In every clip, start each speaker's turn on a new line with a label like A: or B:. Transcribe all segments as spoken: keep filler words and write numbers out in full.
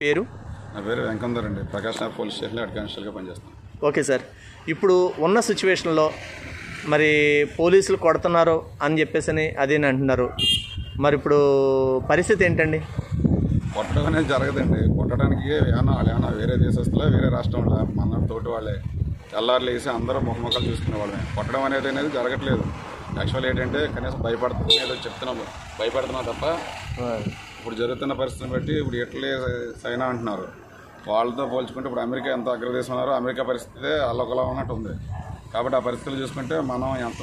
A: పేరు?
B: నా పేరు వెంకటేశ్వర అండి. ప్రకాష్ నగర్ పోలీస్ స్టేషన్లో హెడ్ కానిస్టేబుల్గా పనిచేస్తాను.
A: ఓకే సార్, ఇప్పుడు ఉన్న సిచ్యువేషన్లో మరి పోలీసులు కొడుతున్నారు అని చెప్పేసి అని అదేని అంటున్నారు. మరి ఇప్పుడు పరిస్థితి ఏంటండి?
B: కొట్టడం అనేది జరగదండి. కొట్టడానికి ఏమన్నా వాళ్ళు ఏమన్నా వేరే దేశస్తులో వేరే రాష్ట్రంలో మన తోటి వాళ్ళే తెల్లారులు వేసి అందరూ ముఖముఖాలు చూసుకునే వాళ్ళమే. కొట్టడం అనేది అనేది జరగట్లేదు. యాక్చువల్ ఏంటంటే కనీసం భయపడుతుంది ఏదో చెప్తున్నాము, భయపడుతున్నాం తప్ప ఇప్పుడు జరుగుతున్న పరిస్థితిని బట్టి ఇప్పుడు ఇటలీ చైనా అంటున్నారు. వాళ్ళతో పోల్చుకుంటే ఇప్పుడు అమెరికా ఎంత అగ్రదేశం ఉన్నారో అమెరికా పరిస్థితి అల్లొకలా ఉన్నట్టు ఉంది. కాబట్టి ఆ పరిస్థితులు చూసుకుంటే మనం ఎంత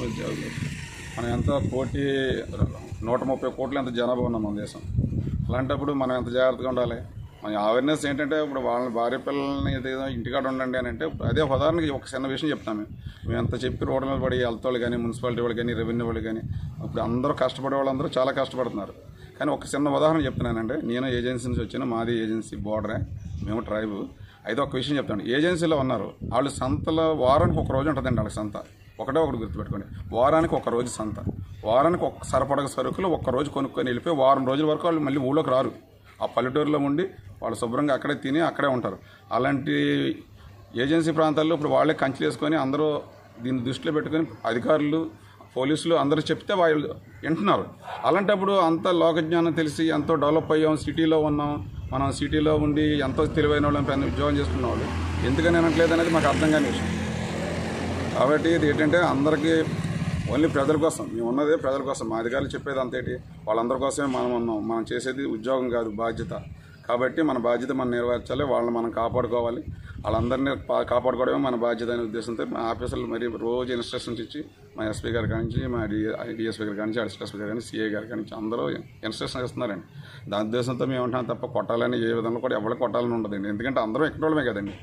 B: మనం ఎంత కోటి నూట ముప్పై కోట్లు ఎంత జనాభా ఉన్నాం మన దేశం. అలాంటప్పుడు మనం ఎంత జాగ్రత్తగా ఉండాలి. మన అవేర్నెస్ ఏంటంటే ఇప్పుడు వాళ్ళ భార్య పిల్లల్ని ఏదో ఇంటికాడ ఉండండి అని అంటే అదే ఉదాహరణకి ఒక చిన్న విషయం చెప్తాము. మేము ఎంత చెప్పి రోడ్ల మీద పడి హెల్త్ వాళ్ళు కానీ మున్సిపాలిటీ వాళ్ళు కానీ రెవెన్యూ వాళ్ళు కానీ ఇప్పుడు అందరూ కష్టపడే వాళ్ళందరూ చాలా కష్టపడుతున్నారు. కానీ ఒక చిన్న ఉదాహరణ చెప్తున్నానండి. నేను ఏజెన్సీ నుంచి వచ్చాను. మాది ఏజెన్సీ బోర్డరే, మేము ట్రైబు. అయితే ఒక విషయం చెప్తాను. ఏజెన్సీలో ఉన్నారు వాళ్ళు సంతలో వారానికి ఒక రోజు ఉంటుందండి. వాళ్ళకి సంత ఒకటే ఒకటి గుర్తుపెట్టుకోండి. వారానికి ఒక రోజు సంత. వారానికి ఒక సరిపడగ సరుకులు ఒక్క రోజు కొనుక్కొని వెళ్ళిపోయి వారం రోజుల వరకు వాళ్ళు మళ్ళీ ఊళ్ళోకి రారు. ఆ పల్లెటూరులో ఉండి వాళ్ళు శుభ్రంగా అక్కడే తిని అక్కడే ఉంటారు. అలాంటి ఏజెన్సీ ప్రాంతాల్లో ఇప్పుడు వాళ్ళే కంచెలు వేసుకొని అందరూ దీన్ని దృష్టిలో పెట్టుకొని అధికారులు పోలీసులు అందరూ చెప్తే వాళ్ళు వింటున్నారు. అలాంటప్పుడు అంత లోకజ్ఞానం తెలిసి ఎంతో డెవలప్ అయ్యాం, సిటీలో ఉన్నాం, మనం సిటీలో ఉండి ఎంతో తెలివైన వాళ్ళని పైన ఉద్యోగం చేసుకున్న వాళ్ళు ఎందుకని అనట్లేదు అనేది మాకు అర్థం కాని విషయం. కాబట్టి ఇది ఏంటంటే అందరికీ ఓన్లీ ప్రజల కోసం మేము ఉన్నదే ప్రజల కోసం. మా అధికారులు చెప్పేది అంతేటి వాళ్ళందరి కోసమే మనం ఉన్నాం. మనం చేసేది ఉద్యోగం కాదు, బాధ్యత. కాబట్టి మన బాధ్యత మనం నెరవేర్చాలి, వాళ్ళని మనం కాపాడుకోవాలి. వాళ్ళందరినీ కాపాడుకోవడమే మన బాధ్యత అనే ఉద్దేశంతో మా ఆఫీసర్లు మరి రోజు ఇన్స్ట్రక్షన్స్ ఇచ్చి మా ఎస్పీ గారి కానించి మా డి డిఎస్పీ గారి కానించి అడిషనల్ ఎస్పీ గారి కానీ సిఐ గారి కానించి అందరూ ఇన్స్ట్రక్షన్ ఇస్తున్నారండి. దాని ఉద్దేశంతో మేము ఉంటాం తప్ప కొట్టాలని ఏ విధంగా కూడా ఎవరికి కొట్టాలని ఉండదండి. ఎందుకంటే అందరూ ఎక్కడ వాళ్ళమే కదండి.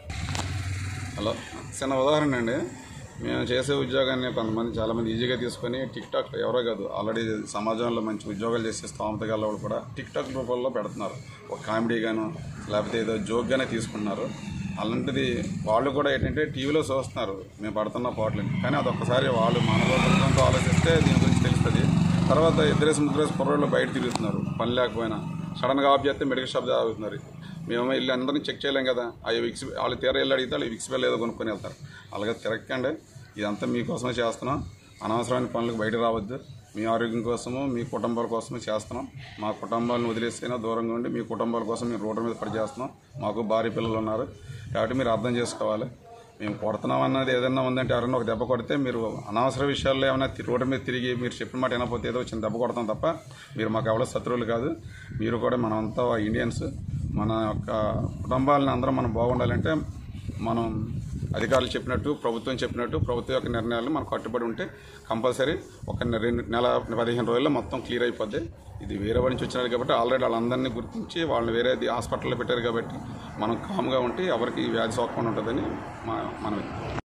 B: హలో, చిన్న ఉదాహరణ అండి. మేము చేసే ఉద్యోగాన్ని కొంతమంది చాలామంది ఈజీగా తీసుకొని టిక్ టాక్ ఎవరో కాదు ఆల్రెడీ సమాజంలో మంచి ఉద్యోగాలు చేసే స్థోమత గల వాళ్ళు కూడా టిక్ టాక్ రూపంలో పెడుతున్నారు. ఒక కామెడీగాను లేకపోతే ఏదో జోక్గానే తీసుకుంటున్నారు. అలాంటిది వాళ్ళు కూడా ఏంటంటే టీవీలో చూస్తున్నారు మేము పడుతున్న పాటలని. కానీ అదొక్కసారి వాళ్ళు మానవత్వంతో ఆలోచిస్తే దీని గురించి తెలుస్తుంది. తర్వాత ఇద్దరేసి ముగ్గురేసి కుర్రోళ్ళు బయట తిరుగుతున్నారు పని లేకపోయినా. సడన్గా ఆఫ్ చేస్తే మెడికల్ షాప్ తాగుతున్నారు. మేము వెళ్ళి అందరినీ చెక్ చేయలేం కదా. అవి విక్స్ వాళ్ళు తీర వెళ్ళి అడిగితే వాళ్ళు విక్స్ బిల్ ఏదో కొనుక్కొని వెళ్తారు. అలాగే తిరగకండి. ఇదంతా మీకోసమే చేస్తున్నాం. అనవసరమైన పనులకు బయట రావద్దు. మీ ఆరోగ్యం కోసము మీ కుటుంబాల కోసమే చేస్తున్నాం. మా కుటుంబాలను వదిలేస్తేనే దూరంగా ఉండి మీ కుటుంబాల కోసం మేము రోడ్డు మీద పనిచేస్తున్నాం. మాకు భార్య పిల్లలు ఉన్నారు. కాబట్టి మీరు అర్థం చేసుకోవాలి. మేము కొడుతున్నాం అన్నది ఏదైనా ఉందంటే ఎవరైనా ఒక దెబ్బ కొడితే మీరు అనవసర విషయాల్లో ఏమైనా రోడ్డు మీద తిరిగి మీరు చెప్పిన మాట వినకపోతే ఏదో చిన్న దెబ్బ కొడతాం తప్ప మీరు మాకు ఎవరో శత్రువులు కాదు. మీరు కూడా మనమంతా ఇండియన్స్. మన యొక్క కుటుంబాలను అందరం మనం బాగుండాలంటే మనం అధికారులు చెప్పినట్టు ప్రభుత్వం చెప్పినట్టు ప్రభుత్వం యొక్క నిర్ణయాలు మనం కట్టుబడి ఉంటే కంపల్సరీ ఒక రెండు నెల పదిహేను రోజుల్లో మొత్తం క్లియర్ అయిపోద్ది. ఇది వేరే వాడి నుంచి వచ్చినారు కాబట్టి ఆల్రెడీ వాళ్ళందరినీ గుర్తించి వాళ్ళని వేరే హాస్పిటల్లో పెట్టారు కాబట్టి మనం కామ్గా ఉంటే ఎవరికి వ్యాధి సోకకుండా ఉంటుందని మా మనం